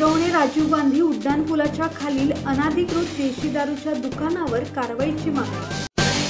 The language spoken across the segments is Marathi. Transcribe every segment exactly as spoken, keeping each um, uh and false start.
शिरवणे राजीव गांधी उड्डाणपुलाच्या खालील अनाधिकृत देशी दारूच्या दुकानावर कारवाईची मागणी।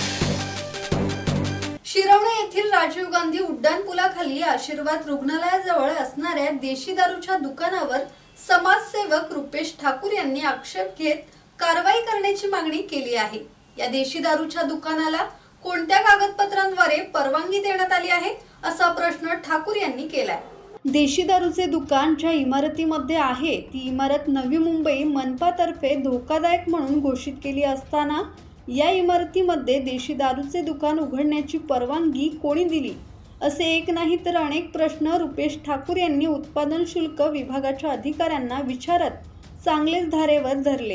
शिरवणे येथील राजीव गांधी उड्डाणपुलाखाली आशीर्वाद रुग्णालयाजवळ असणाऱ्या देशी दारूच्या दुकानावर समाजसेवक रुपेश ठाकूर यांनी आक्षेप घेत कारवाई करण्याची मागणी केली आहे। या देशी दारूच्या दुकानाला कोणत्या कागदपत्रांद्वारे परवानगी देण्यात आली आहे असा प्रश्न ठाकूर यांनी केलाय। देशी दारूचे दुकान ज्या इमारतीमध्ये आहे ती इमारत नवी मुंबई मनपातर्फे धोकादायक म्हणून घोषित केली असताना या इमारतीमध्ये देशी दारूचे दुकान उघडण्याची परवानगी कोणी दिली असे एक नाही तर अनेक प्रश्न रुपेश ठाकूर यांनी उत्पादन शुल्क विभागाच्या अधिकाऱ्यांना विचारत चांगलेच धारेवर धरले।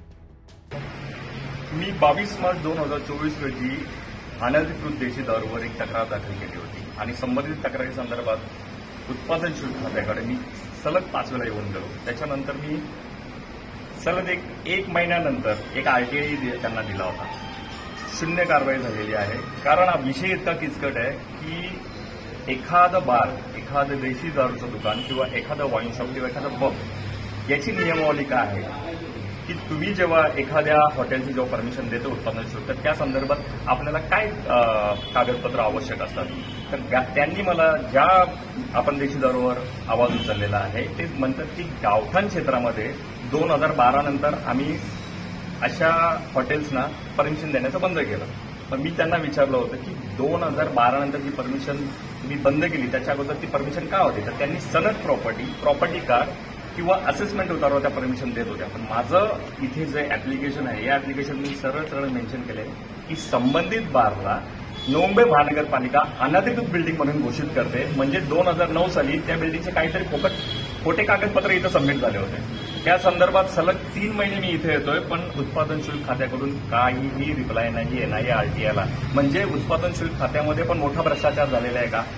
मी बावीस मार्च दोन हजार चोवीस रोजी अनधिकृत देशी दारूवर एक तक्रार दाखल केली होती आणि संबंधित तक्रारी संदर्भात उत्पादन शुल्क खात्याकडे मी सलग पाच वेळा येऊन गेलो। त्याच्यानंतर मी सलग एक एक महिन्यानंतर एक आरटीआय त्यांना दिला होता। शून्य कारवाई झालेली आहे। कारण हा विषय इतका किचकट आहे की एखादं बार, एखादं देशी दारूचं दुकान किंवा एखादं वाईन शॉप किंवा एखादं पब याची नियमावली काय आहे की तुम्ही जेव्हा एखाद्या हॉटेलची जेव्हा परमिशन देतो उत्पादन शुल्क त्या संदर्भात आपल्याला काय कागदपत्र आवश्यक असतात। तर त्यांनी मला ज्या आपण देशी दारूवर आवाज उचललेला आहे ते म्हणतात की गावठाण क्षेत्रामध्ये दोन हजार बारा नंतर आम्ही अशा हॉटेल्सना परमिशन देण्याचं बंद केलं। पण मी त्यांना विचारलं होतं की दोन हजार बारा नंतर जी परमिशन मी बंद केली त्याच्या अगोदर ती परमिशन का होती। तर त्यांनी सनद प्रॉपर्टी प्रॉपर्टी कार्ड किंवा असेसमेंट उतारवर त्या परमिशन देत होत्या। पण माझं इथे जे ऍप्लिकेशन आहे या ऍप्लिकेशन मी सरळ सरळ मेन्शन केले की संबंधित बारला मुंबई महानगरपालिका अनधिकृत बिल्डिंग म्हणून घोषित करते। म्हणजे दोन हजार नऊ साली त्या बिल्डिंगचे काहीतरी फोकट खोटे कागदपत्र इथं सबमिट झाले होते। त्या संदर्भात सलग तीन महिने मी इथे येतोय पण उत्पादन शुल्क खात्याकडून काहीही रिप्लाय नाही नाही आरटीआयला। म्हणजे उत्पादन शुल्क खात्यामध्ये पण मोठा भ्रष्टाचार झालेला आहे का।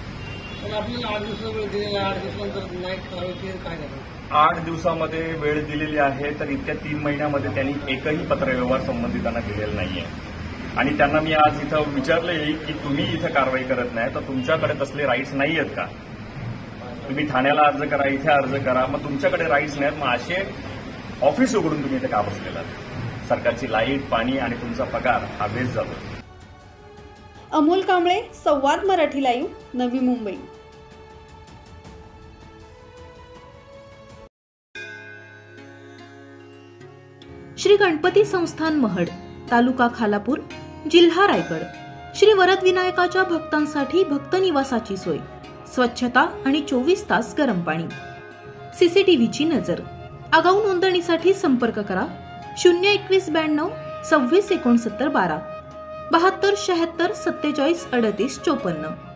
आठ दिवसामध्ये वेळ दिलेली आहे तर इतक्या तीन महिन्यामध्ये त्यांनी एकही पत्रव्यवहार संबंधितांना दिलेला नाहीये। आणि त्यांना मी आज इथं विचारले की तुम्ही इथं कारवाई करत नाही तर तुमच्याकडे तसले राईट्स नाही आहेत का। तुम्ही ठाण्याला अर्ज करा, इथे अर्ज करा, मग तुमच्याकडे राईट्स नाहीत मग असे ऑफिस उघडून तुम्ही इथे का बसलेला। सरकारची लाईट पाणी आणि तुमचा पगार हा वेस्ट जातो। अमोल कांबळे, संवाद मराठी लाईव्ह, नवी मुंबई। श्री गणपती संस्थान महड, तालुका खालापूर, जिल्हा रायगड। श्री वरद विनायकाच्या भक्तांसाठी भक्त निवासाची सोय, स्वच्छता आणि चोवीस तास गरम पाणी, सीसीटीव्हीची नजर। आगाऊ नोंदणीसाठी संपर्क करा शून्य एकवीस ब्याण्णव सव्वीस एकोणसत्तर बारा बहात्तर शहात्तर सत्तेचाळीस अडतीस चोपन्न।